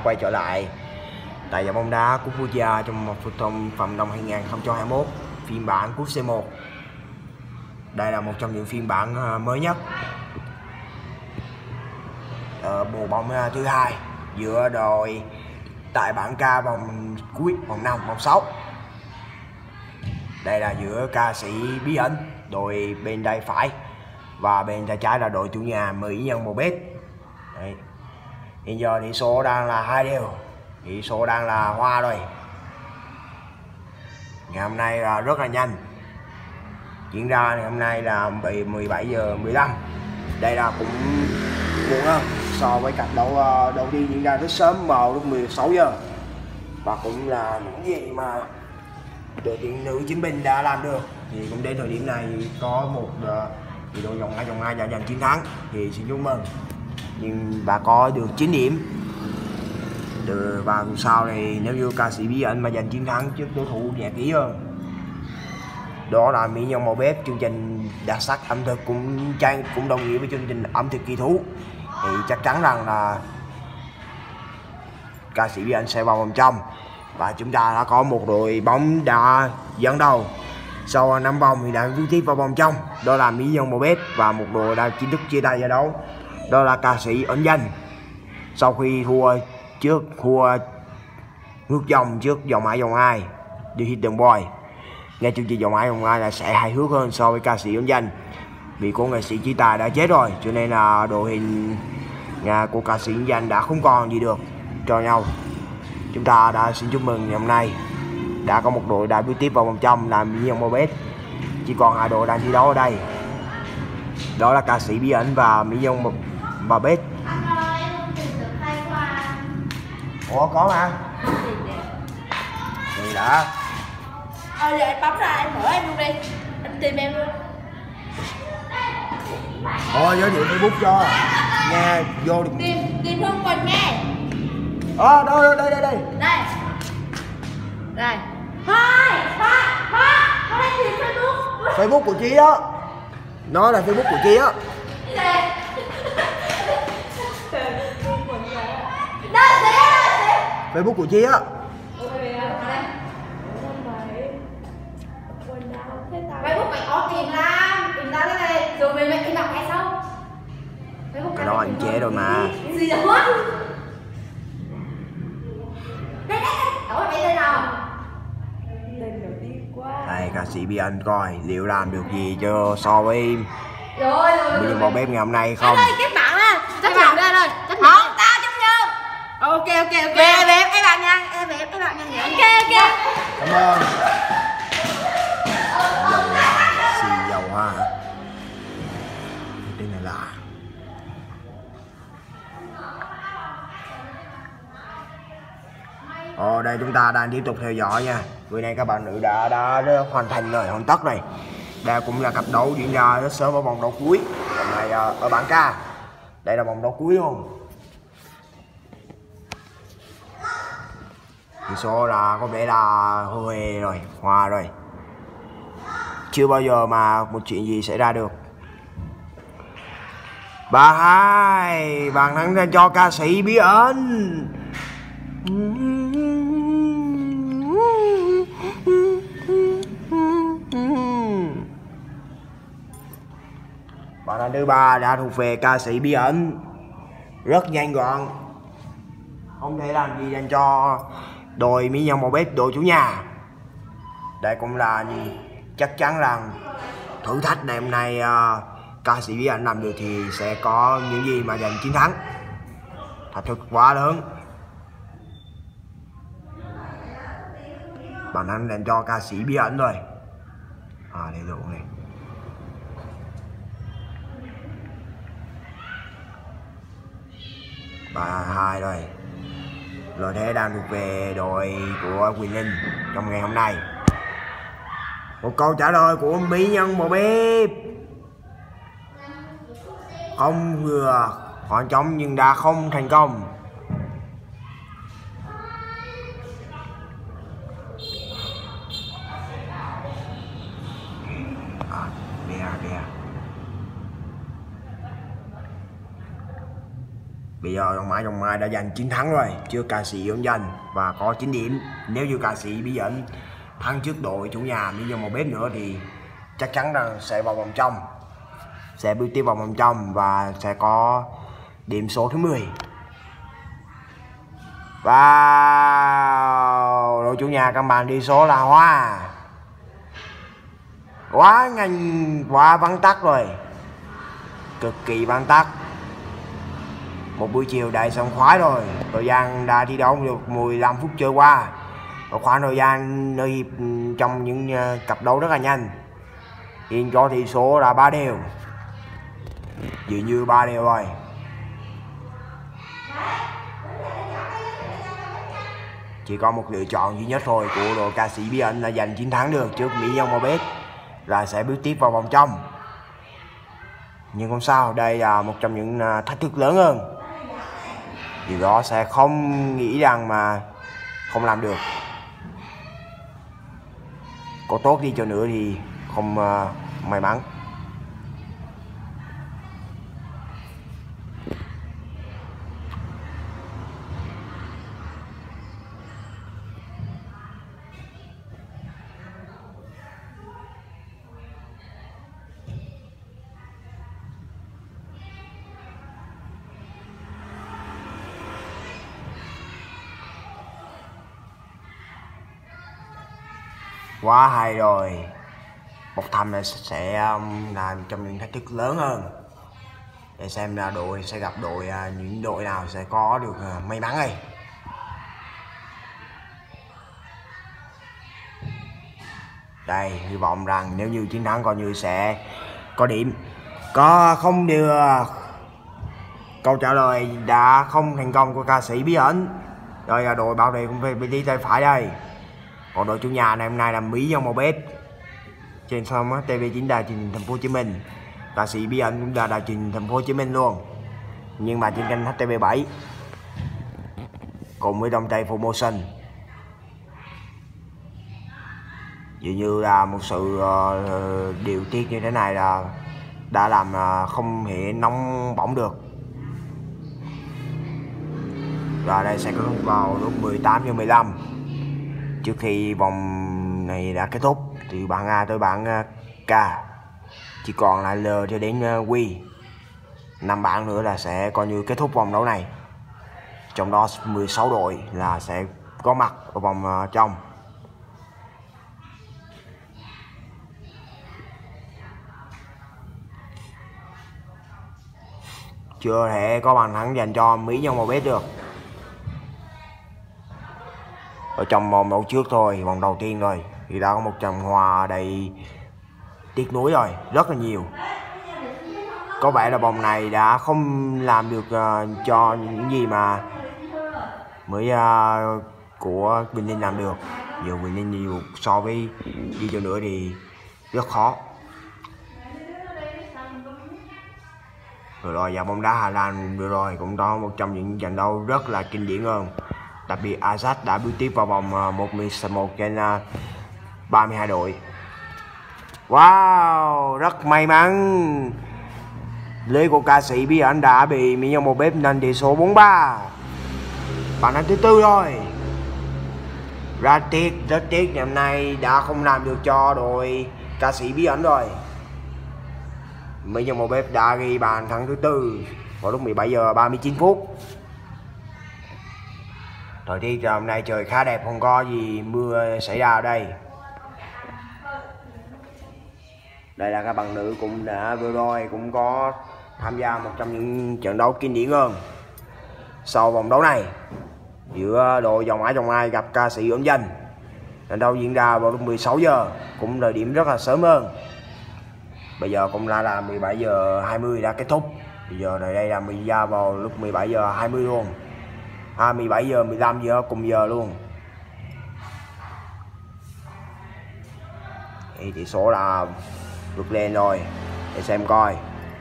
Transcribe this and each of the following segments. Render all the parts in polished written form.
quay trở lại tại giải bóng đá cúp quốc gia trong phần năm 2021 phiên bản cúp C1. Đây là một trong những phiên bản mới nhất ở mùa bóng thứ hai giữa đội tại bảng K vòng cuối vòng 5 vòng 6. Đây là giữa ca sĩ Bí Ẩn đội bên tay phải và bên tay trái là đội chủ nhà Mỹ Nhân Mobet. Hiện giờ tỷ số đang là 2-2, tỷ số đang là hòa rồi. Ngày hôm nay là rất là nhanh, diễn ra ngày hôm nay là 17h15. Đây là cũng muộn hơn so với cặp đấu đầu tiên diễn ra rất sớm vào lúc 16 giờ, và cũng là những gì mà đội tuyển nữ chiến binh đã làm được. Thì cũng đến thời điểm này có một đội vòng 2 đã giành chiến thắng thì xin chúc mừng, nhưng bà có được 9 điểm. Và sau này nếu như ca sĩ Bí Ẩn mà giành chiến thắng trước đối thủ nhẹ kỹ hơn, đó là Mỹ Nhân Mobet, chương trình đặc sắc ẩm thực cũng đồng nghĩa với chương trình ẩm thực kỳ thú, thì chắc chắn rằng là ca sĩ Bí Ẩn sẽ vào vòng trong. Và chúng ta đã có một đội bóng đã dẫn đầu sau 5 vòng thì đã tiếp vào vòng trong, đó là Mỹ Nhân Mobet, và một đội đã chính thức chia tay giải đấu, đó là ca sĩ Ẩn Danh, sau khi thua ngược dòng trước vòng 2 đi Hidden Boy. Nghe chương trình vòng 2 là sẽ hài hước hơn so với ca sĩ Ẩn Danh, vì cô nghệ sĩ Chi Tài đã chết rồi, cho nên là đội hình của ca sĩ Ẩn Danh đã không còn gì được cho nhau. Chúng ta đã xin chúc mừng ngày hôm nay đã có một đội đã bước tiếp vào vòng trong là Mỹ Nhân Mobet. Chỉ còn 2 đội đang thi đấu ở đây, đó là ca sĩ Bí Ẩn và Mỹ Nhân Mobet. Ủa có mà thì đã giờ em bấm ra em mở em luôn đi, em tìm em luôn. Thôi giới thiệu Facebook cho nghe vô được. Tìm Hương Quỳnh nghe. Đâu đây đây thôi tìm Facebook của chị đó, nó là Facebook của chị á. Facebook của chị á. Facebook mày có tìm ra cái này rồi mày đọc hay sao? Cái đó anh chế rồi mà. Gì đó? Đây đổi mày tên nào? Tên đầu tiên quá. Đây ca sĩ Bí Ẩn coi liệu làm được gì cho so với rồi Mỹ Nhân Mobet ngày hôm nay không? Các bạn á, chấp nhận đây thôi. Không, tao chấp nhận. Ok. Về em bạn nha, em bạn nha. Ok. Cảm ơn. Dầu ha. Tên này là đây chúng ta đang tiếp tục theo dõi nha. Bữa nay các bạn nữ đã hoàn thành rồi, hoàn tất này. Đây cũng là cặp đấu diễn ra rất sớm ở vòng đấu cuối. Hôm nay ở bảng K. Đây là vòng đấu cuối luôn. Tỷ số là có vẻ là hơi rồi, hòa rồi. Chưa bao giờ mà một chuyện gì xảy ra được. 3-2, bàn thắng dành cho ca sĩ Bí Ẩn. Bàn thắng thứ 3 đã thuộc về ca sĩ Bí Ẩn, rất nhanh gọn, không thể làm gì dành cho đội Mỹ Nhân Mobet, đội chủ nhà. Đây cũng là chắc chắn rằng thử thách ngày hôm nay ca sĩ Bí Ẩn làm được thì sẽ có những gì mà giành chiến thắng. Thách thức quá lớn. Bàn thắng dành cho ca sĩ Bí Ẩn rồi. Đây luôn này. Và 2 rồi. Lợi thế đang thuộc về đội của Quỳnh Linh trong ngày hôm nay. Một câu trả lời của Mỹ Nhân Mobet không vừa khoảng trống nhưng đã không thành công. Bây giờ Dòng Mai đã giành chiến thắng rồi trước ca sĩ ẩn danh và có 9 điểm. Nếu như ca sĩ Bí Ẩn thắng trước đội chủ nhà Mỹ Nhân Màu Bếp nữa thì chắc chắn rằng sẽ vào vòng trong, sẽ bước tiếp vào vòng trong và sẽ có điểm số thứ 10. Và đội chủ nhà các bạn đi số là Hoa. Quá nhanh, quá vắn tắt rồi, cực kỳ vắn tắt. Một buổi chiều đầy sảng khoái rồi, thời gian đã thi đấu được 15 phút trôi qua. Ở khoảng thời gian nơi hiệp trong những cặp đấu rất là nhanh. Hiện cho tỷ số là 3 đều, dường như 3 đều rồi. Chỉ có một lựa chọn duy nhất thôi của đội ca sĩ Bí Ẩn là giành chiến thắng được trước Mỹ Nhân Màu Bếp, là sẽ bước tiếp vào vòng trong. Nhưng không sao, đây là một trong những thách thức lớn hơn. Điều đó sẽ không nghĩ rằng mà không làm được. Có tốt đi cho nữa thì không may mắn. Quá hay rồi. Bốc thăm này sẽ là trong những thách thức lớn hơn. Để xem là đội sẽ gặp những đội nào sẽ có được may mắn đây. Đây, hy vọng rằng nếu như chiến thắng coi như sẽ có điểm. Có không được. Câu trả lời đã không thành công của ca sĩ Bí Ẩn. Rồi là đội bảo vệ cũng phải đi tay phải đây. Còn đội chủ nhà này hôm nay là Mỹ Nhân Màu Bếp. Trên sóng TV9 đài truyền hình Thành phố Hồ Chí Minh. Ca sĩ Bí Ẩn cũng là đài truyền hình Thành phố Hồ Chí Minh luôn. Nhưng mà trên kênh HTV7 cùng với Đông Tây Promotion. Dường như là một sự điều tiết như thế này là đã làm không thể nóng bỏng được. Và đây sẽ có vào lúc 18:15. Trước khi vòng này đã kết thúc thì bảng A tới bảng K chỉ còn lại L cho đến Q. 5 bảng nữa là sẽ coi như kết thúc vòng đấu này. Trong đó 16 đội là sẽ có mặt ở vòng trong. Chưa thể có bàn thắng dành cho Mỹ Nhân Màu Bếp được. Ở trong vòng đấu trước thôi, vòng đầu tiên rồi thì đã có một trận hòa đầy tiếc nuối rồi, rất là nhiều. Có vẻ là vòng này đã không làm được cho những gì mà mới của Bình Linh làm được. Dù Bình Linh nhiều so với đi cho nữa thì rất khó. Rồi vào bóng đá Hà Lan vừa rồi cũng có một trong những trận đấu rất là kinh điển hơn. Đặc biệt Ajax đã bước tiếp vào vòng 1/11 trên 32 đội. Wow, rất may mắn. Lưới của ca sĩ Bí Ẩn đã bị Mỹ Nhân Màu Bếp nên tỷ số 4-3. Bàn thắng thứ 4 rồi. Rất tiếc ngày hôm nay đã không làm được cho đội ca sĩ Bí Ẩn rồi. Mỹ Nhân Màu Bếp đã ghi bàn thắng thứ 4 vào lúc 17:39. Thời tiết hôm nay trời khá đẹp, không có gì mưa xảy ra ở đây. Đây là các bạn nữ cũng đã vừa rồi cũng có tham gia một trong những trận đấu kinh điển hơn. Sau vòng đấu này giữa đội Dòng Ai gặp ca sĩ ẩn danh. Trận đấu diễn ra vào lúc 16 giờ, cũng thời điểm rất là sớm hơn. Bây giờ cũng là 17:20 đã kết thúc. Bây giờ đây là mình ra vào lúc 17:20 luôn. 17:15 giờ cùng giờ luôn. Thì tỷ số là vượt lên rồi. Để xem coi.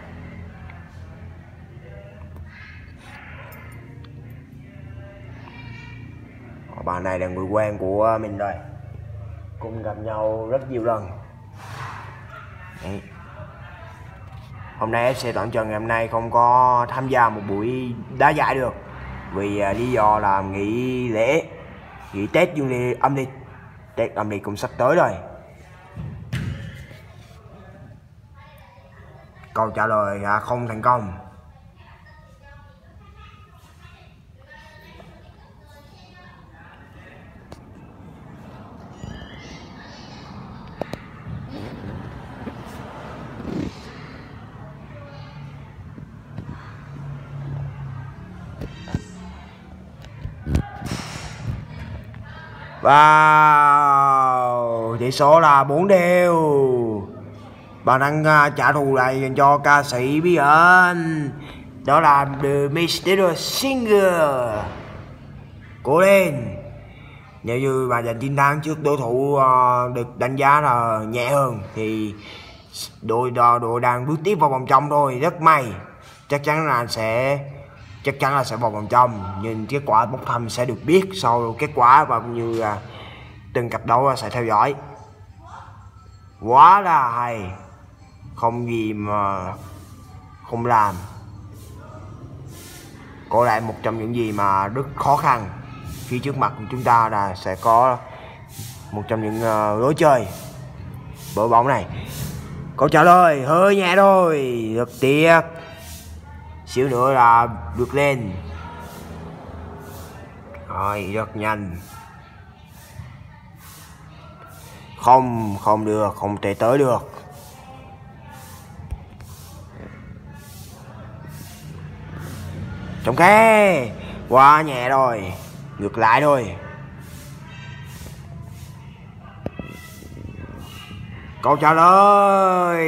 Bạn này là người quen của mình rồi, cũng gặp nhau rất nhiều lần. Đấy. hôm nay FC Toàn Trần ngày hôm nay không có tham gia một buổi đá giải được vì lý do là nghỉ lễ, nghỉ Tết âm lịch. Tết âm lịch cũng sắp tới rồi. Câu trả lời không thành công. Wow, tỷ số là 4 đều. Bạn đang trả thù lại dành cho ca sĩ bí ẩn, đó là The Mysterious Singer. Cố lên. Nếu như bà giành chiến thắng trước đối thủ được đánh giá là nhẹ hơn thì đội đang bước tiếp vào vòng trong thôi. Rất may, chắc chắn là sẽ vào vòng trong, nhưng kết quả bốc thăm sẽ được biết sau kết quả và cũng như từng cặp đấu sẽ theo dõi. Quá là hay, không gì mà không làm. Có lại một trong những gì mà rất khó khăn phía trước mặt của chúng ta là sẽ có một trong những lối chơi bờ bóng này. Câu trả lời hơi nhẹ thôi, rất tiếc. Xíu nữa là vượt lên. Rồi, rất nhanh. Không được, không thể tới được. Trống khe. Quá nhẹ rồi. Ngược lại thôi. Câu trả lời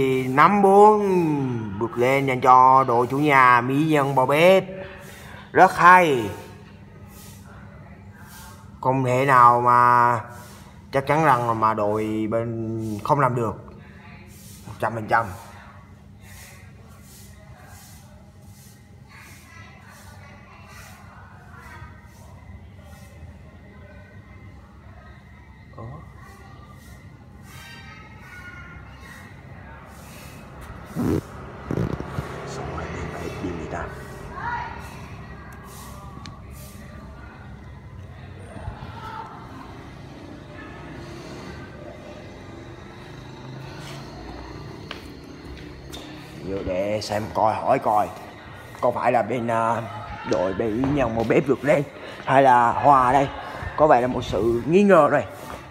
5-4. Vượt lên dành cho đội chủ nhà Mỹ Nhân Bò Bếp. Rất hay. Không thể nào mà chắc chắn rằng mà đội bên không làm được 100%. Xong rồi đi người ta. Vô để xem hỏi coi có phải là bên đội Mỹ Nhân Bò Bếp vượt lên hay là hòa đây. Có vẻ là một sự nghi ngờ rồi.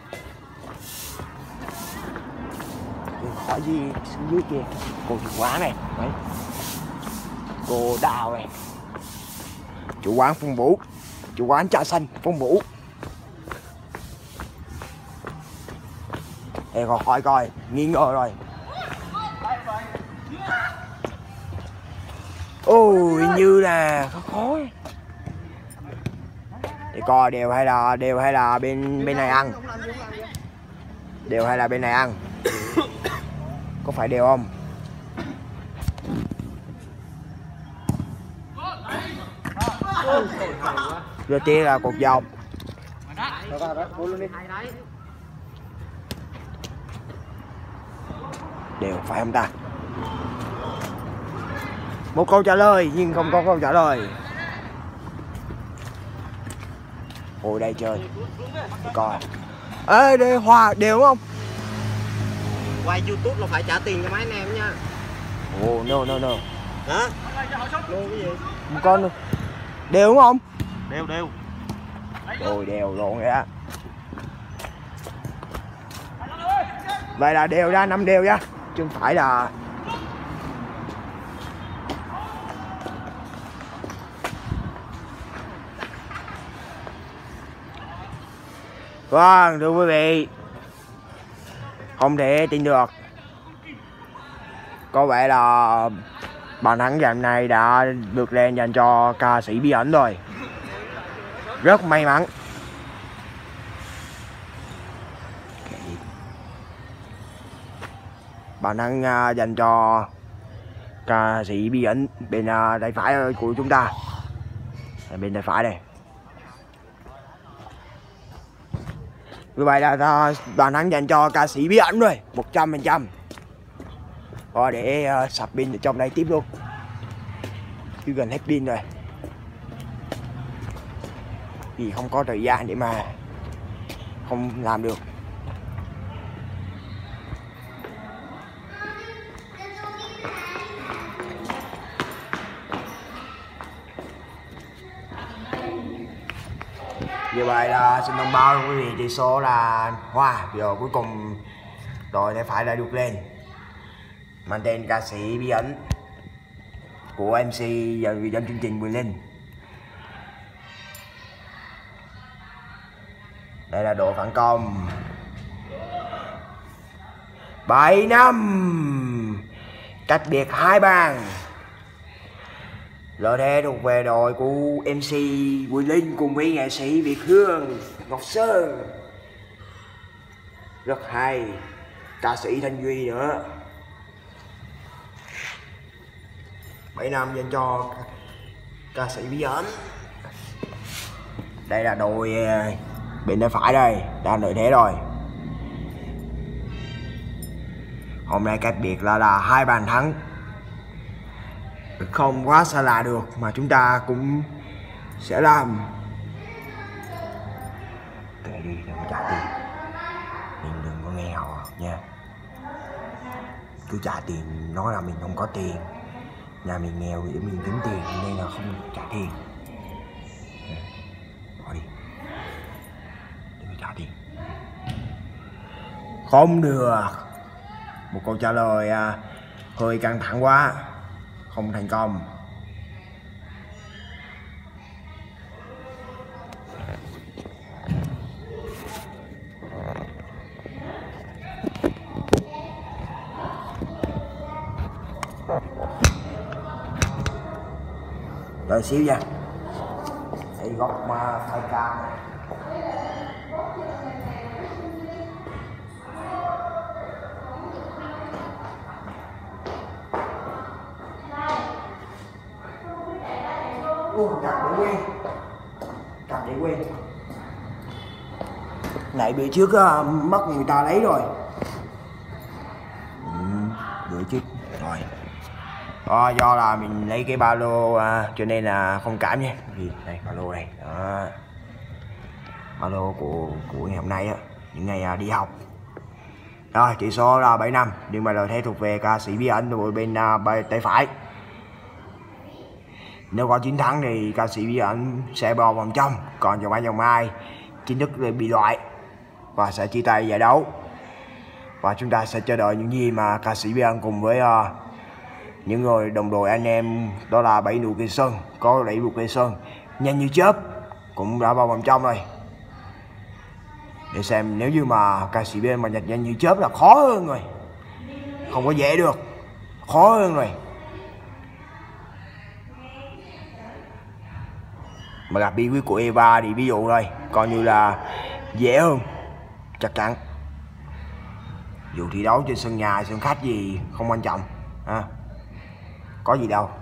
Hỏi gì dưới kia, cô chủ quán này, đấy. Cô Đào này, chủ quán Phong Vũ, chủ quán trà xanh Phong Vũ. Để còn hỏi coi, nghi ngờ rồi. Ôi như là khó. Để coi đều hay là bên này ăn. Đều hay là bên này ăn. Có phải đều không? Rồi kia là cột dọc. Đều phải không ta? Một câu trả lời nhưng không có câu trả lời. Ngồi đây chơi. Để coi. Ê, để hòa đều không? Quay YouTube là phải trả tiền cho mấy anh em nha. Oh, no. Hả? Lô cái gì? Một con luôn. Đều đúng không? Đều. Rồi đều lộn vậy á. Vậy là đều ra, 5 đều ra. Chứ không phải là vâng, thưa quý vị, không thể tin được. Có vẻ là bàn thắng ngày hôm nay đã được lên dành cho ca sĩ bí ẩn rồi. Rất may mắn. Bàn thắng dành cho ca sĩ bí ẩn bên tay phải của chúng ta. Bên tay phải đây. Như vậy là bàn thắng dành cho ca sĩ bí ẩn rồi, 100%. Rồi để sạc pin ở trong đây tiếp luôn, chứ gần hết pin rồi, vì không có thời gian để mà không làm được. Như vậy là xin thông báo quý vị, tỷ số là hòa. Giờ cuối cùng đội tay phải đã được lên, mang tên ca sĩ Bí Ẩn của MC và người dẫn chương trình Bùi Linh. Đây là đội phản công 7-5, cách biệt 2 bàn. Lợi thế thuộc về đội của MC Bùi Linh cùng với nghệ sĩ Việt Hương, Ngọc Sơn. Rất hay, ca sĩ Thanh Duy nữa. 7-5 dành cho ca sĩ Bí Ẩn. Đây là đội bên tay phải đây, đang lợi thế rồi. Hôm nay cách biệt là 2 bàn thắng, không quá xa lạ được mà chúng ta cũng sẽ làm. Kệ đi, đừng có trả tiền, mình đừng có nghe họ nha. Cứ trả tiền nói là mình không có tiền, nhà mình nghèo để mình kiếm tiền nên là không trả tiền. Bỏ đi, đừng có trả tiền. Không được, một câu trả lời hơi căng thẳng quá, không thành công. Đợi xíu nha, để góc mà thay cam. Cặp để quên, nãy bữa trước mất người ta lấy rồi. Bữa trước rồi. Do là mình lấy cái ba lô cho nên là không cảm nhé. Vì đây ba lô này đó, ba lô của ngày hôm nay á, những ngày đi học. Rồi tỷ số là 7-5, nhưng mà lợi thế thuộc về ca sĩ Bí Ẩn đội bên tay phải. Nếu có chiến thắng thì ca sĩ Bí Ẩn sẽ vào vòng trong, còn vòng hai chính thức bị loại và sẽ chia tay giải đấu. Và chúng ta sẽ chờ đợi những gì mà ca sĩ Bí Ẩn cùng với những người đồng đội anh em, đó là 7 nụ cây sơn, có 7 nụ cây sơn nhanh như chớp cũng đã vào vòng trong rồi. Để xem nếu như mà ca sĩ Bí Ẩn mà nhặt nhanh như chớp là khó hơn rồi, không có dễ được, khó hơn rồi. Mà gặp bí quyết của Eva thì ví dụ thôi, coi như là dễ hơn, chắc chắn. Dù thi đấu trên sân nhà, sân khách gì không quan trọng, có gì đâu.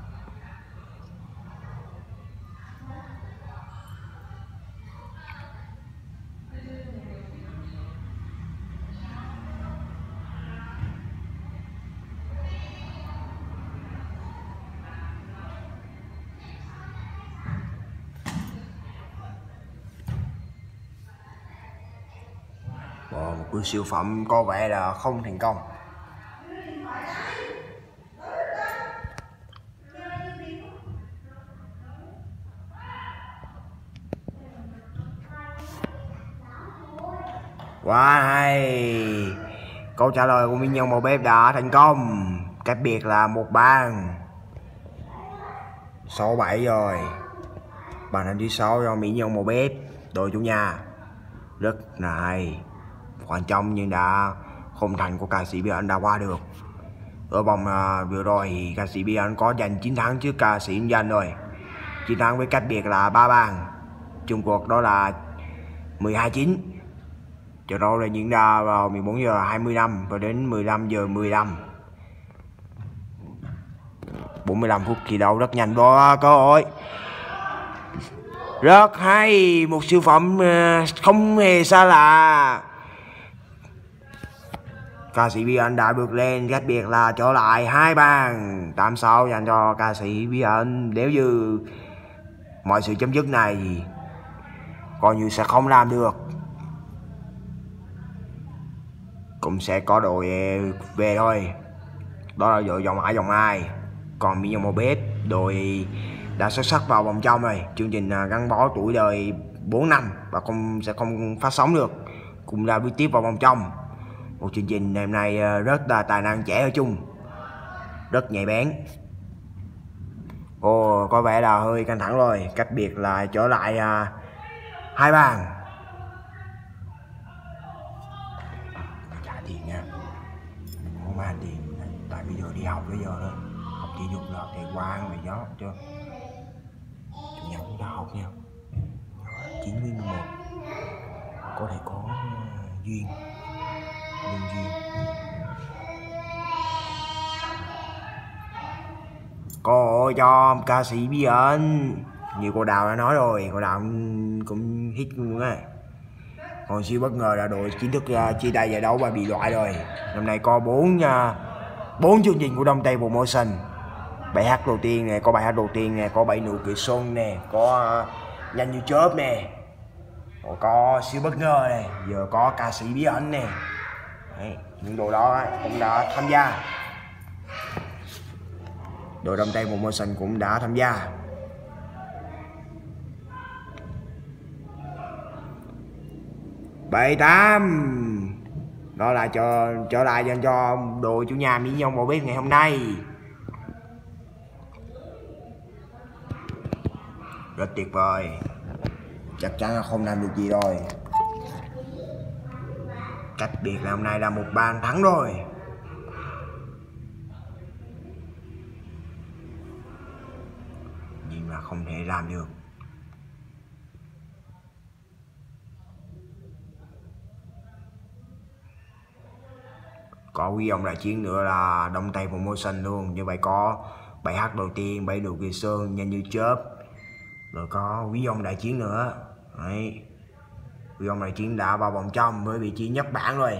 Một cú siêu phẩm có vẻ là không thành công. Wow, hay. Câu trả lời của Minh Nhân Màu Bếp đã thành công, cách biệt là 1 bàn. 6-7 rồi. Bàn thắng thứ 6 do Mỹ Nhân Màu Bếp, đội chủ nhà. Rất là hay, quan trọng nhưng đã không thành của ca sĩ Bí Ẩn đã qua được. Ở vòng vừa rồi thì ca sĩ Bí Ẩn có giành chiến thắng trước ca sĩ Nhân Danh rồi, chiến thắng với cách biệt là 3 bàn. Chung cuộc đó là 12-9. Trận đấu đã diễn ra vào 14 giờ 25 và đến 15 giờ 15. 45 phút thi đấu rất nhanh đó cơ hội. Rất hay, một siêu phẩm không hề xa lạ. ca sĩ Bí Ẩn đã vượt lên, cách biệt là trở lại 2 bàn. 8-6 dành cho ca sĩ Bí Ẩn. Nếu như mọi sự chấm dứt này coi như sẽ không làm được, cũng sẽ có đội về thôi. Đó là đội vòng 2 vòng 2. Còn Mỹ Nhân Mobet, đội đã xuất sắc vào vòng trong rồi. Chương trình gắn bó tuổi đời 4 năm và sẽ không phát sóng được, cũng đã bước tiếp vào vòng trong. Một chương trình hôm nay rất là tài năng trẻ ở chung, rất nhạy bén. Ồ, có vẻ là hơi căng thẳng rồi, cách biệt là trở lại 2 bàn. Trả tiền nha, không ăn tiền, tại bây giờ đi học bây giờ đó, học thể dục là thầy Quang rồi đó chưa. Chủ nhật cũng đã học nha, 9/11 có thể có duyên, nhân duyên. Cô cho ca sĩ Bí Ẩn, như cô Đào đã nói rồi, cô Đào cũng hit luôn á. Còn siêu bất ngờ là đội chính thức chia tay giải đấu và bị loại rồi. Năm nay có 4 chương trình của Đông Tây Promotion. Bài hát đầu tiên nè, có bài hát đầu tiên nè, có 7 nụ cười xuân nè, có nhanh như chớp nè, có siêu bất ngờ nè, giờ có ca sĩ Bí Ẩn nè. Đấy, những đội đó cũng đã tham gia. Đội Đông Tây Promotion cũng đã tham gia. Bảy 8 đó là trở lại dành cho đội chủ nhà Mỹ Nhân Mobet ngày hôm nay. Rất tuyệt vời, chắc chắn là không làm được gì rồi. Cách biệt là hôm nay là 1 bàn thắng rồi. Nhưng mà không thể làm được. Có quý ông đại chiến nữa là Đông Tây Promotion luôn. Như vậy có bài hát đầu tiên 7 nụ cười xuân, nhanh như chớp. Rồi có quý ông đại chiến nữa. Đấy, quý ông đại chiến đã vào vòng trong với vị trí nhất bảng rồi.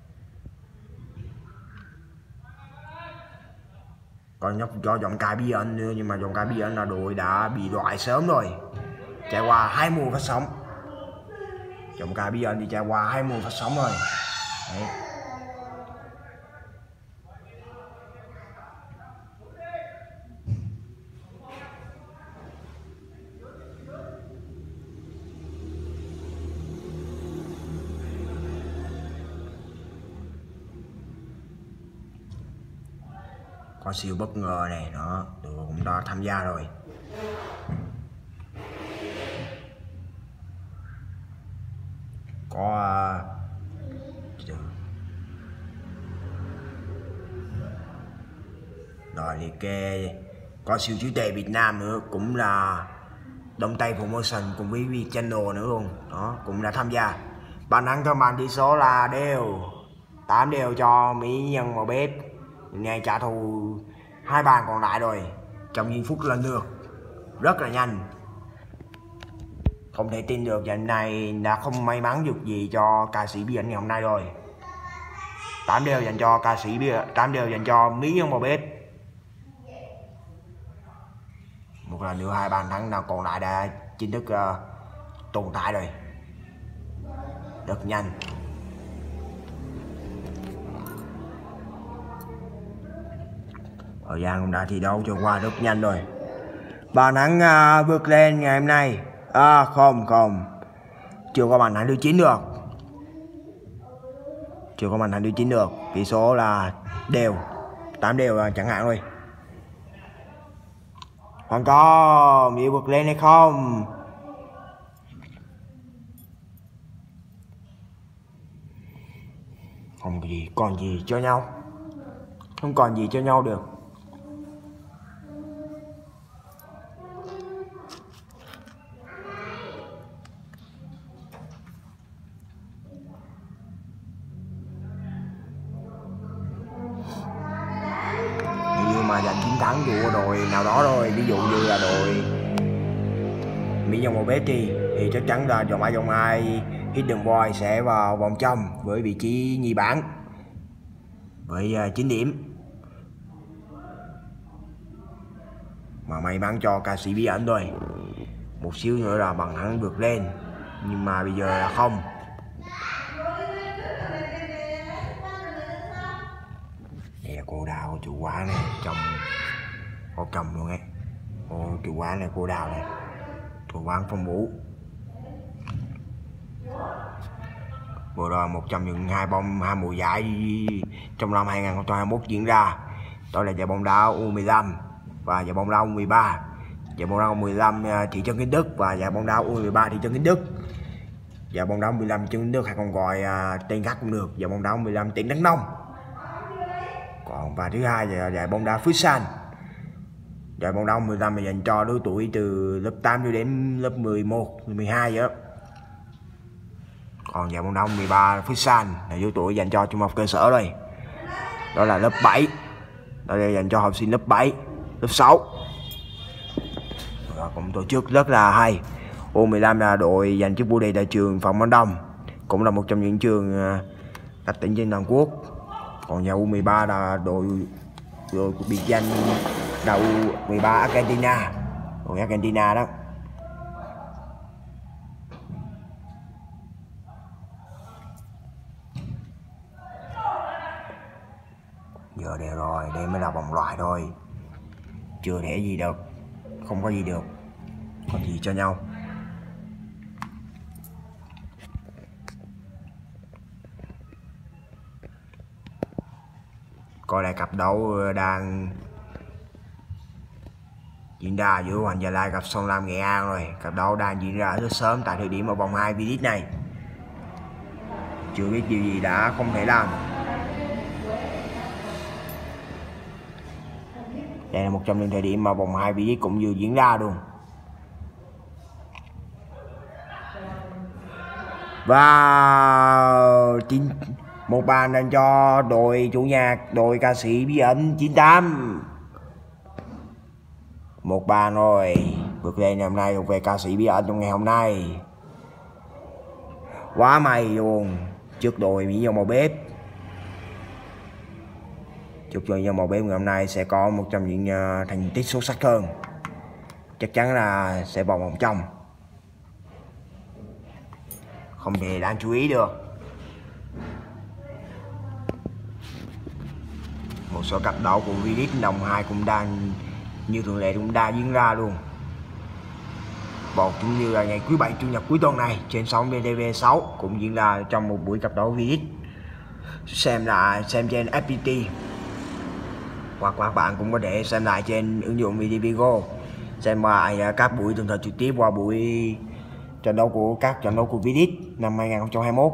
Còn nhóc cho giọng ca Bí Ẩn nữa, nhưng mà giọng ca Bí Ẩn là đội đã bị loại sớm rồi, trải qua 2 mùa phát sóng. Giọng ca Bí Ẩn thì trải qua 2 mùa phát sóng rồi. Đấy. Có siêu bất ngờ này, đó, tụi cũng đã tham gia rồi. Có rồi liệt kê, có siêu trí tuệ Việt Nam nữa, cũng là Đông Tây Promotion cùng với Vi Channel nữa luôn, đó cũng đã tham gia. Bàn thắng theo màn tỷ số là đều 8 đều cho Mỹ Nhân Mobet. Ngày trả thù 2 bàn còn lại rồi, trong những phút lần lượt rất là nhanh. Không thể tin được trận này đã không may mắn được gì cho ca sĩ Bí Ẩn ngày hôm nay rồi. 8 đều dành cho ca sĩ Bí Ẩn, 8 đều dành cho Mỹ Nhân Mobet. Một lần nữa 2 bàn thắng nào còn lại đã chính thức tồn tại rồi, rất nhanh. Thời gian cũng đã thi đấu trôi qua rất nhanh rồi. Bàn thắng vượt lên ngày hôm nay. Không, chưa có bàn thắng thứ 9 được. Chưa có bàn thắng thứ 9 được. Tỷ số là đều, 8 đều chẳng hạn thôi. Còn có Mỹ vượt lên hay không? Không còn gì cho nhau. Không còn gì cho nhau được. Mà giành chiến thắng của đội nào đó rồi, ví dụ như là đội Mỹ Nhân Mobet thì chắc chắn là vòng 2 Hidden Boy sẽ vào vòng trong với vị trí nhì bảng. với 9 điểm. Mà may mắn cho ca sĩ Bí Ẩn thôi, một xíu nữa là bằng thắng vượt lên, nhưng mà bây giờ là không. Đây là cô Đào, chủ quán này, có chồng luôn ấy. Chủ quán này, cô Đào này, chủ quán Phong Vũ. Vừa rồi một trong những hai mùa giải trong năm 2021 diễn ra, đó là giải bóng đá U15 và giải bóng đá U13. Giải bóng đá U15 thị trấn Kiến Đức và giải bóng đá U13 thị trấn Kiến Đức. Giải bóng đá U15 thị trấn Kiến Đức hay còn gọi tên khác cũng được, giải bóng đá U15 tỉnh Đắk Nông. Còn và thứ hai là giải bóng đá Phước San. Giải bóng đá U15 là dành cho lứa tuổi từ lớp 8 cho đến lớp 11, 12 vậy đó. Còn giải bóng đá U13 Phước San là lứa tuổi dành cho trung học cơ sở rồi. Đó là lớp 7. Đó là dành cho học sinh lớp 7, lớp 6. Và cũng tổ chức rất là hay. U15 là đội giành chức vô địch tại trường Phạm Văn Đồng, cũng là một trong những trường các tỉnh trên toàn quốc. Còn nhà U13 là đội của biệt danh là U13 Argentina, đội Argentina đó. Giờ đều rồi, đây mới là vòng loại thôi, chưa thể gì được, không có gì được, còn gì cho nhau. Coi lại cặp đấu đang diễn ra giữa Hoàng Gia Lai gặp Sông Lam Nghệ An rồi. Cặp đấu đang diễn ra rất sớm tại thời điểm ở vòng 2 V-League này. Chưa biết điều gì đã không thể làm. Đây là một trong những thời điểm mà vòng 2 V-League cũng vừa diễn ra luôn. Và một bàn dành cho đội chủ nhà, đội ca sĩ Bí Ẩn 98. Một bàn rồi, vượt lên ngày hôm nay thuộc về ca sĩ Bí Ẩn trong ngày hôm nay. Quá may luôn, trước đội Mỹ Nhân Màu Bếp. Chúc cho Nhân Màu Bếp ngày hôm nay sẽ có một trong những thành tích xuất sắc hơn. Chắc chắn là sẽ vào vòng trong. Không thể đáng chú ý được. Một số cặp đấu của V-League đồng 2 cũng đang như thường lệ cũng đã diễn ra luôn. Một cũng như là ngày cuối 7 chủ nhật cuối tuần này trên sóng VTV6 cũng diễn ra trong một buổi cặp đấu V-League. Xem trên FPT, hoặc các bạn cũng có thể xem lại trên ứng dụng VTV Go, xem lại các buổi tường thuật trực tiếp qua buổi trận đấu của các trận đấu của V-League năm 2021.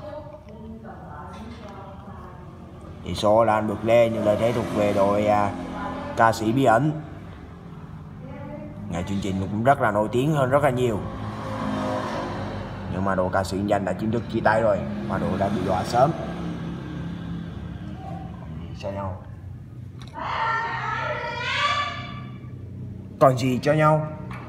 Tỷ số là được lên nhưng lợi thế thuộc về đội ca sĩ Bí Ẩn. Ngày chương trình cũng rất là nổi tiếng hơn rất là nhiều, nhưng mà đội ca sĩ danh đã chính thức chia tay rồi và đội đã bị đọa sớm. Cho nhau còn gì cho nhau.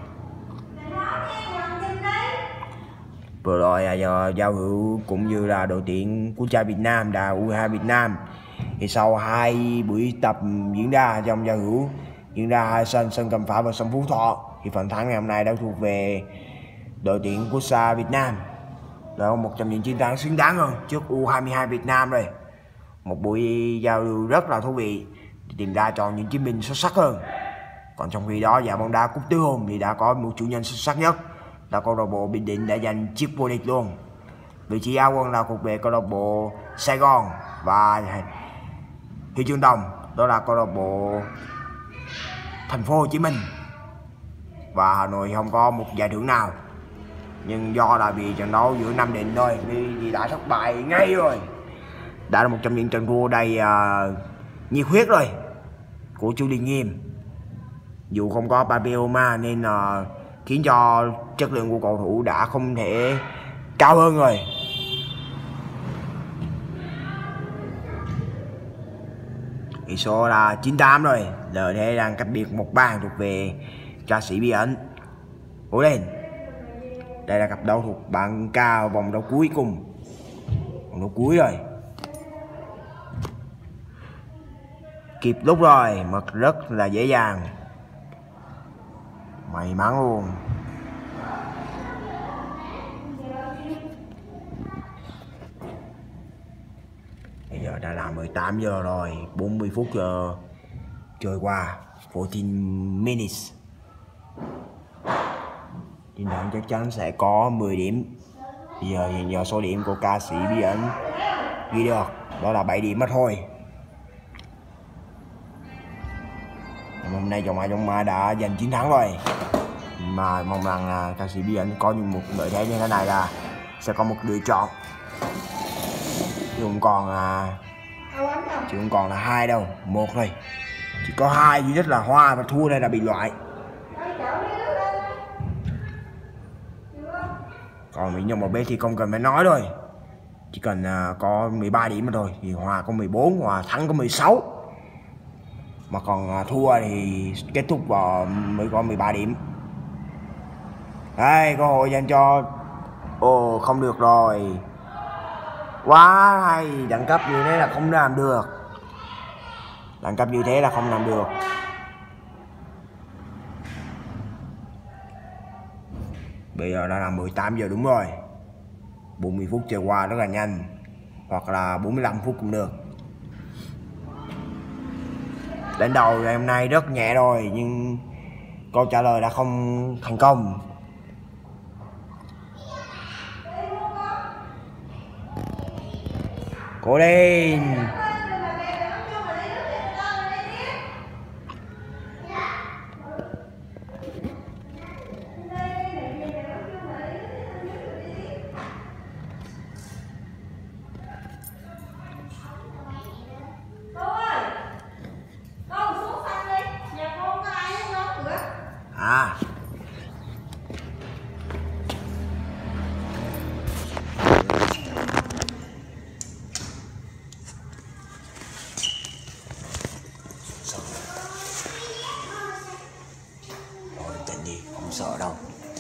Vừa rồi giao hữu cũng như là đội tuyển quốc gia Việt Nam là U22 Việt Nam, thì sau 2 buổi tập diễn ra trong giao hữu, diễn ra 2 sân Cẩm Phả và sân Phú Thọ, thì phần thắng ngày hôm nay đã thuộc về đội tuyển quốc gia Việt Nam. Đó là một trong những chiến thắng xứng đáng hơn trước U22 Việt Nam rồi. Một buổi giao lưu rất là thú vị, tìm ra chọn những chiến binh xuất sắc hơn. Còn trong khi đó giải bóng đá Cúp Tứ Hùng thì đã có một chủ nhân xuất sắc nhất là câu lạc bộ Bình Định đã giành chiếc vô địch luôn. Vị trí Á quân là thuộc về câu lạc bộ Sài Gòn và huy chương đồng đó là câu lạc bộ Thành phố Hồ Chí Minh. Và Hà Nội không có một giải thưởng nào, nhưng do là vì trận đấu giữa Nam Định thôi vì đã thất bại ngay rồi. Đã là một trong những trận thua đầy nhiệt huyết rồi của Chu Đình Nghiêm. Dù không có Papioma nên khiến cho chất lượng của cầu thủ đã không thể cao hơn rồi. Tỷ số là 98 rồi, lợi thế đang cách biệt một bàn thuộc về ca sĩ Bí Ẩn. Cố lên. Đây là cặp đấu thuộc bảng K vòng đấu cuối cùng, vòng đấu cuối rồi. Kịp lúc rồi, mất rất là dễ dàng. May mắn luôn. Bây giờ đã là 18 giờ rồi, 40 phút giờ trôi qua. 14 minutes. Tin Đặng chắc chắn sẽ có 10 điểm. Bây giờ nhìn vào số điểm của ca sĩ Bí Ẩn ghi được, đó là 7 điểm mà thôi. Hôm nay Chồng Ai Trong Ma đã giành chiến thắng rồi. Mà mong rằng là ca sĩ Bí Ẩn có một lợi thế như thế này là sẽ có một lựa chọn. Chứ không còn là hai đâu, một thôi. Chỉ có hai duy nhất là Hoa, và thua đây là bị loại. Còn Mỹ Nhân một bên thì không cần phải nói rồi. Chỉ cần có 13 điểm mà thôi. Thì Hoa có 14, Hoa thắng có 16. Mà còn thua thì kết thúc vào mới có 13 điểm. Đây, cơ hội dành cho... Ồ, không được rồi. Quá hay, đẳng cấp như thế là không làm được. Đẳng cấp như thế là không làm được. Bây giờ đã là 18 giờ đúng rồi. 40 phút trôi qua rất là nhanh. Hoặc là 45 phút cũng được. Đến đầu ngày hôm nay rất nhẹ rồi, nhưng câu trả lời đã không thành công. Cố lên. Không sợ đâu.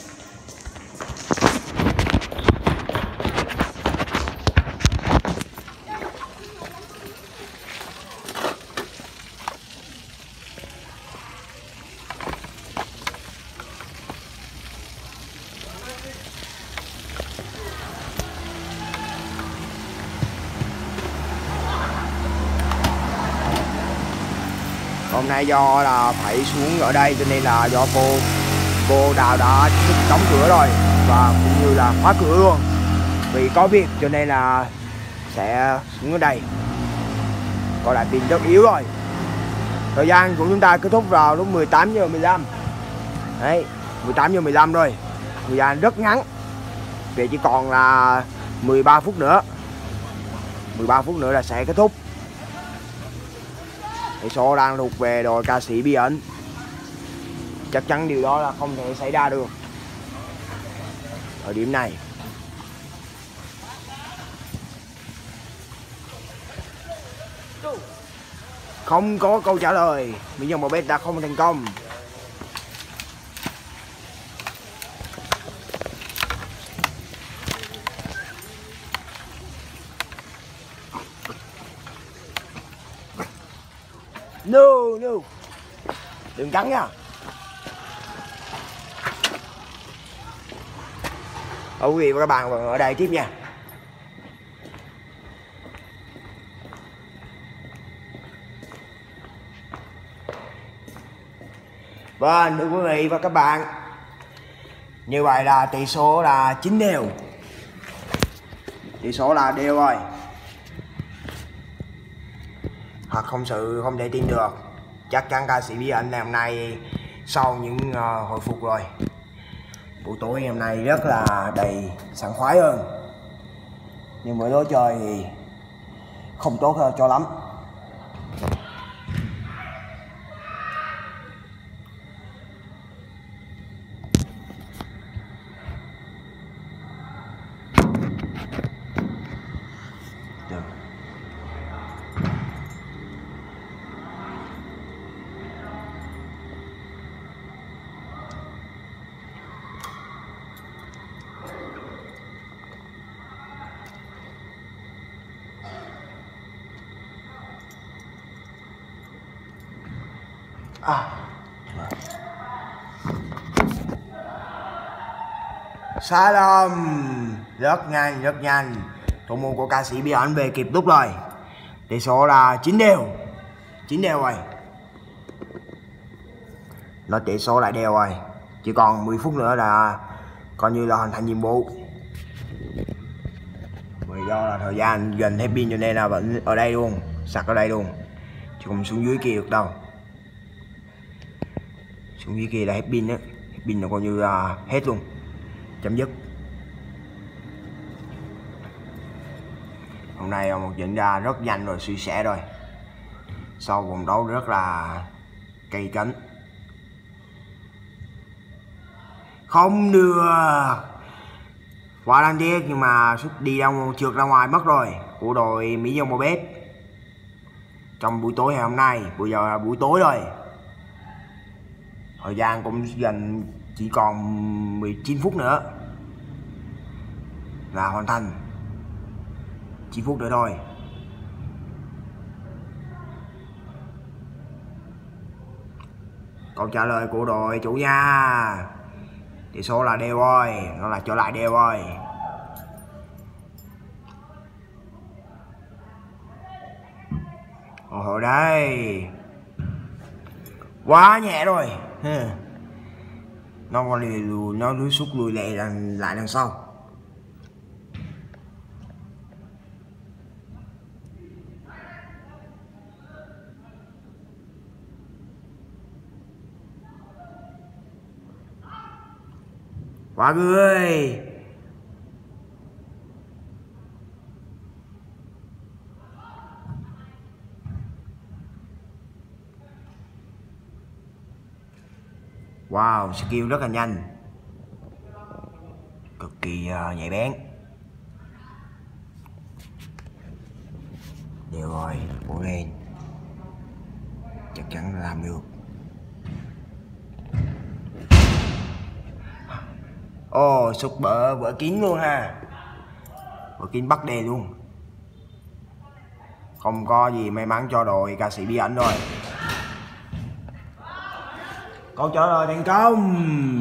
Hôm nay do là phải xuống ở đây cho nên là do cô Đào đã đóng cửa rồi và cũng như là khóa cửa luôn. Vì có việc cho nên là sẽ xuống ở đây. Còn lại pin rất yếu rồi. Thời gian của chúng ta kết thúc vào lúc 18 giờ 15. Đấy, 18 giờ 15 rồi. Thời gian rất ngắn. Vì chỉ còn là 13 phút nữa. 13 phút nữa là sẽ kết thúc. Tỷ số đang thuộc về đội ca sĩ Bí Ẩn. Chắc chắn điều đó là không thể xảy ra được ở điểm này. Không có câu trả lời. Mỹ Nhân một bên đã không thành công. No. Đừng cắn nha. Quý vị và các bạn vẫn ở đây tiếp nha. Vâng, thưa quý vị và các bạn, như vậy là tỷ số là 9 đều. Tỷ số là đều rồi. Thật không thể tin được. Chắc chắn ca sĩ Bí Ẩn ngày hôm nay sau những hồi phục rồi. Buổi tối ngày hôm nay rất là đầy sảng khoái hơn. Nhưng bữa tối chơi thì không tốt hơn cho lắm. Sai lầm. Rất nhanh. Thủ môn của ca sĩ Bí Ẩn về kịp lúc rồi. Tỷ số là 9 đều rồi. Nó tỷ số lại đều rồi. Chỉ còn 10 phút nữa là coi như là hoàn thành nhiệm vụ. Vì do là thời gian gần hết pin cho nên là vẫn ở đây luôn, sạc ở đây luôn, chứ không xuống dưới kia được đâu. Xuống dưới kia là hết pin á, hết pin là coi như là hết luôn, chấm dứt. Hôm nay một diễn ra rất nhanh rồi, suy sẻ rồi. Sau vòng đấu rất là cay cấn. Không được. Quá đáng tiếc nhưng mà suýt đi trượt ra ngoài mất rồi của đội Mỹ Dân Màu Bếp. Trong buổi tối ngày hôm nay, bây giờ là buổi tối rồi. Thời gian cũng dần chỉ còn 19 phút nữa là hoàn thành. 9 phút nữa thôi. Câu trả lời của đội chủ nhà. Tỷ số là đều rồi, nó là trở lại đều rồi. Ở đây quá nhẹ rồi. Nó còn lùi, nó lùi xúc lùi lại đằng sau. Quá người. Wow, skill rất là nhanh, cực kỳ nhạy bén. Được rồi, cố lên, chắc chắn là làm được. Ồ, sụt bờ kín luôn ha. Bờ kín bắt đề luôn. Không có gì may mắn cho đội ca sĩ Bí Ẩn rồi. Câu trả lời thành công.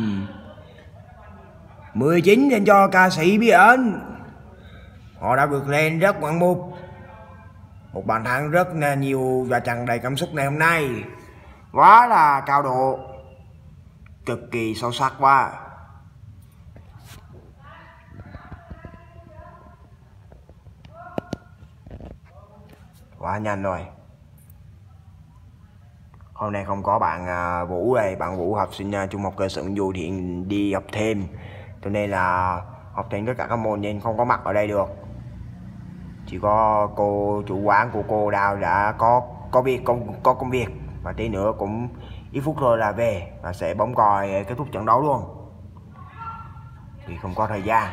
19 dành cho ca sĩ Bí Ẩn. Họ đã vượt lên rất ngoạn mục. Một bàn thắng rất nhiều và tràn đầy cảm xúc ngày hôm nay. Quá là cao độ, cực kỳ sâu sắc quá. Quá nhanh rồi. Hôm nay không có bạn Vũ đây, bạn Vũ học sinh trung học cơ sở Nguyễn Du thì đi học thêm, cho nên là học thêm tất cả các môn nên không có mặt ở đây được. Chỉ có cô chủ quán của cô Đào đã có việc có công việc, và tí nữa cũng ít phút thôi là về và sẽ bấm còi kết thúc trận đấu luôn, vì không có thời gian.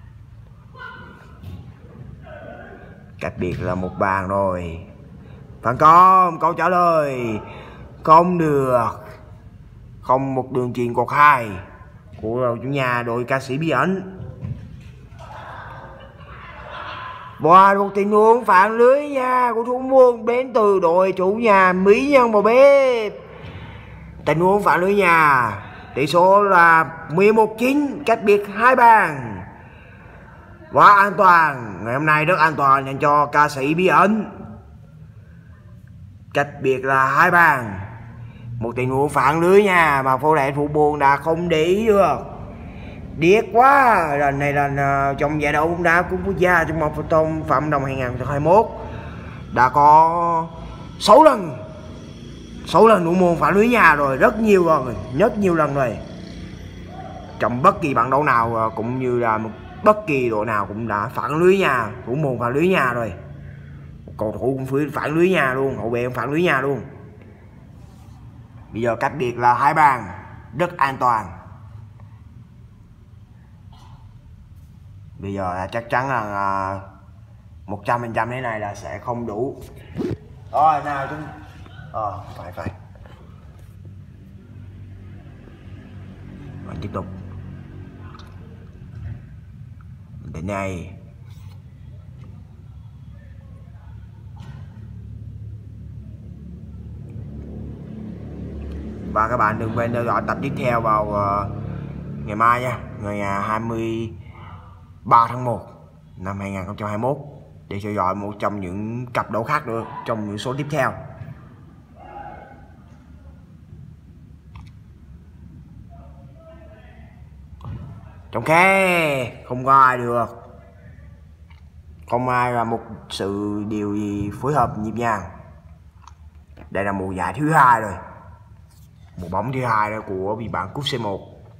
Cách biệt là một bàn rồi. Phản công, câu trả lời không được. Không một đường chuyền cột 2 của đội chủ nhà, đội ca sĩ Bí Ẩn. Và một tình huống phản lưới nha của thủ môn đến từ đội chủ nhà Mỹ Nhân Màu Bếp. Tình huống phản lưới nhà. Tỷ số là 11-9, cách biệt 2 bàn. Quá an toàn, ngày hôm nay rất an toàn dành cho ca sĩ Bí Ẩn. Cách biệt là 2 bàn. Một tình huống phản lưới nha, mà phô đại thủ buồn đã không để ý được. Điếc quá. Lần này là trong giải đấu bóng đá cúp quốc gia trong một tôn phạm đồng 2021 đã có 6 lần thủ môn phản lưới nhà rồi, rất nhiều rồi, rất nhiều lần rồi. Trong bất kỳ trận đấu nào cũng như là bất kỳ đội nào cũng đã phản lưới nhà, thủ môn phản lưới nhà rồi. Cầu thủ cũng phản lưới nhà luôn, hậu vệ cũng phản lưới nhà luôn. Bây giờ cách biệt là 2 bàn, rất an toàn. Bây giờ là chắc chắn là 100% thế này là sẽ không đủ. Rồi nào chúng phải và tiếp tục. Đến này Và các bạn đừng quên theo dõi tập tiếp theo vào ngày mai nha, ngày 23 tháng 1 năm 2021 để theo dõi một trong những cặp đấu khác nữa trong những số tiếp theo. Trong khe không có ai được, không ai là một sự điều gì phối hợp nhịp nhàng. Đây là mùa giải thứ 2 rồi, một bóng thứ 2 đó của vị bạn cúp C1.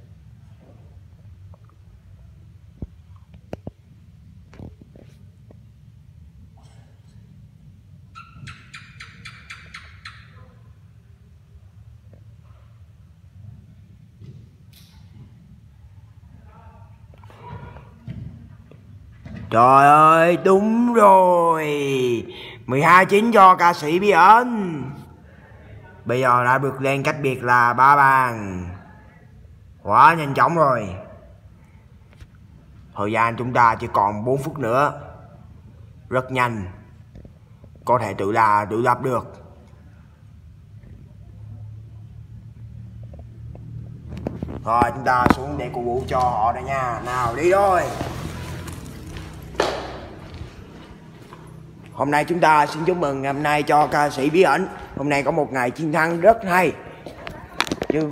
Trời ơi, đúng rồi, 12-9 cho ca sĩ Bí Ẩn. Bây giờ đã vượt lên cách biệt là 3 bàn. Quá nhanh chóng rồi. Thời gian chúng ta chỉ còn 4 phút nữa. Rất nhanh, có thể tự lập được. Rồi chúng ta xuống để cổ vũ cho họ đây nha. Nào đi thôi. Hôm nay chúng ta xin chúc mừng ngày hôm nay cho ca sĩ Bí Ẩn. Hôm nay có một ngày chiến thắng rất hay. Chứ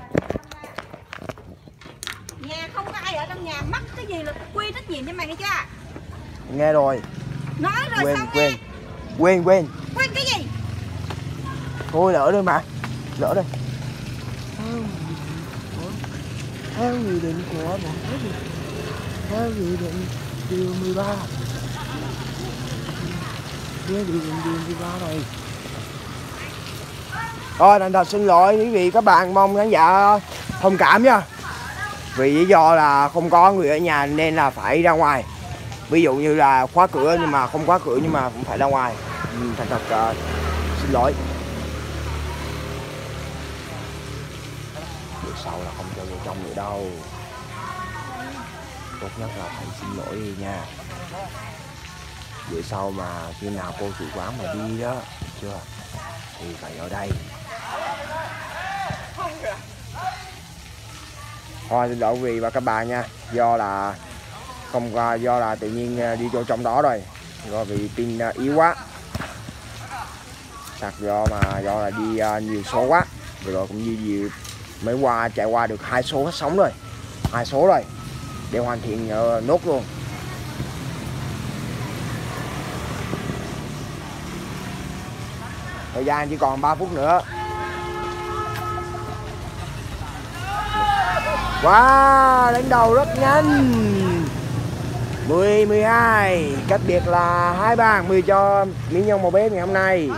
nhà không có ai ở trong nhà, mắc cái gì là quy trách nhiệm cho mày nghe chưa? nghe rồi. Nói rồi Quên xong quên. nghe. Quên quên. Quên cái gì? Thôi lỡ rồi mà. Lỡ đây. Theo nghị định của bộ giáo dục, theo nghị định điều 13. Theo nghị định điều 13 này. Thôi thành thật xin lỗi quý vị các bạn, mong khán giả thông cảm nha. Vì lý do là không có người ở nhà nên là phải ra ngoài. Ví dụ như là khóa cửa nhưng mà không khóa cửa nhưng mà cũng phải ra ngoài. Thành thật xin lỗi. Bữa sau là không cho vô trong nữa đâu. Tốt nhất là phải xin lỗi đi nha. Bữa sau mà khi nào cô chủ quán mà đi đó, chưa, thì phải ở đây. Thôi xin lỗi quý vị và các bạn nha. Do là tự nhiên đi vô trong đó rồi vì pin yếu quá. Sạc do là đi nhiều số quá. Rồi cũng như mới chạy qua được 2 số phát sóng rồi. 2 số rồi. Để hoàn thiện nốt luôn. Thời gian chỉ còn 3 phút nữa. Wow, đánh đầu rất nhanh. 10-12, cách biệt là 2 bàn. 10 cho Mỹ Nhân Màu Bếp ngày hôm nay.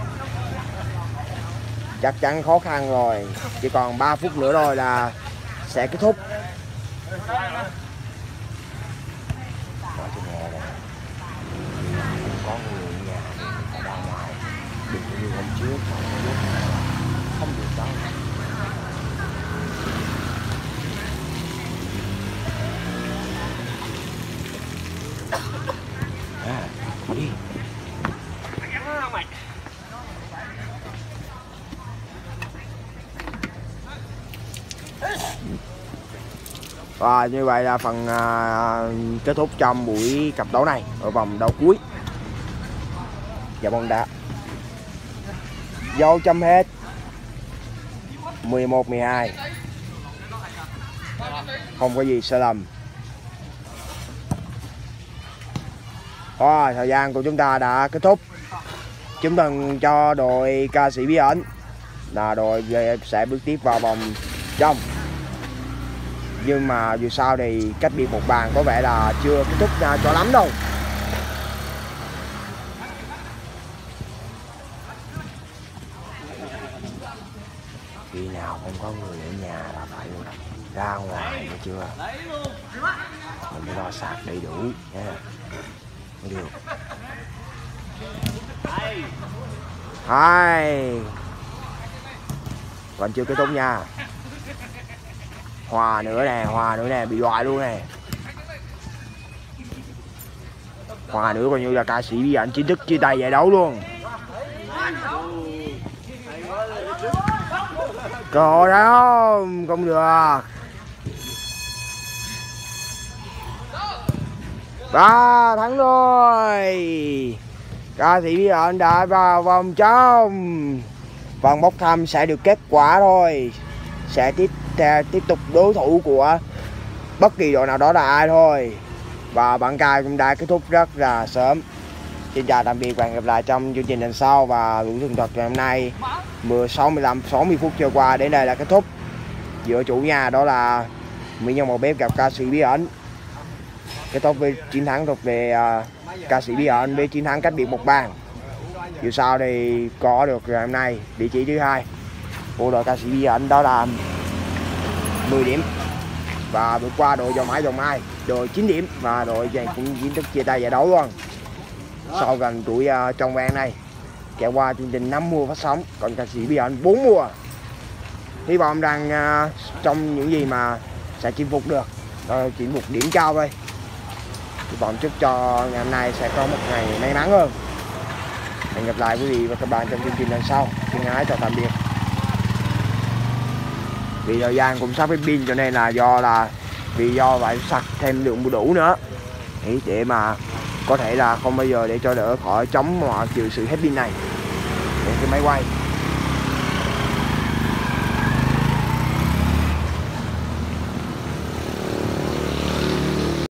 Chắc chắn khó khăn rồi. Chỉ còn 3 phút nữa rồi là sẽ kết thúc. Có người ở nhà thì ra ngoài. Đừng như hôm trước. Không được đâu. Đi. Và như vậy là phần kết thúc trong buổi cặp đấu này ở vòng đấu cuối. Dạ bóng đá dấu chấm hết. 11-12, không có gì sai lầm. Thời gian của chúng ta đã kết thúc. Chúc mừng cho đội ca sĩ Bí Ẩn, là đội sẽ bước tiếp vào vòng trong. Nhưng mà dù sao thì cách biệt 1 bàn có vẻ là chưa kết thúc cho lắm đâu. Khi nào không có người ở nhà là phải ra ngoài, nghe chưa? Mình phải lo sạc đầy đủ nha. Không được. 2 vẫn chưa kết thúc nha. Hòa nữa nè, bị loại luôn nè. Hòa nữa coi như là ca sĩ Bí Ẩn chính thức chia tay giải đấu luôn. Cơ hội đó không được. Và thắng rồi. Ca sĩ Bí Ẩn đã vào vòng trong. Vòng bốc thăm sẽ được kết quả thôi. Sẽ tiếp tục đối thủ của bất kỳ đội nào đó là ai thôi. Và bản ca cũng đã kết thúc rất là sớm. Xin chào tạm biệt và hẹn gặp lại trong chương trình lần sau. Và buổi tường thuật ngày hôm nay 60 phút trôi qua, đến đây là kết thúc. Giữa chủ nhà đó là Mỹ Nhân Màu Bếp gặp ca sĩ Bí Ẩn. Kết thúc với chiến thắng thuộc về ca sĩ Bí Ẩn với chiến thắng cách biệt một bàn. Dù sao thì có được ngày hôm nay vị trí thứ hai của đội ca sĩ Bí Ẩn đó là 10 điểm. Và vượt qua đội Dòng Mai đội 9 điểm. Và đội này cũng chính thức chia tay giải đấu luôn. Sau gần tuổi trong vàng này kẹo qua chương trình 5 mùa phát sóng, còn ca sĩ Bí Ẩn 4 mùa. Hy vọng rằng trong những gì mà sẽ chinh phục được chỉ một điểm cao thôi. Hy vọng chúc cho ngày hôm nay sẽ có một ngày may mắn hơn. Hẹn gặp lại quý vị và các bạn trong chương trình lần sau. Xin hãy chào tạm biệt. Vì thời gian cũng sắp hết pin cho nên là vì do phải sạc thêm lượng đủ nữa để mà có thể là không bao giờ để cho đỡ khỏi chống mọi chịu sự hết pin này. Để cái máy quay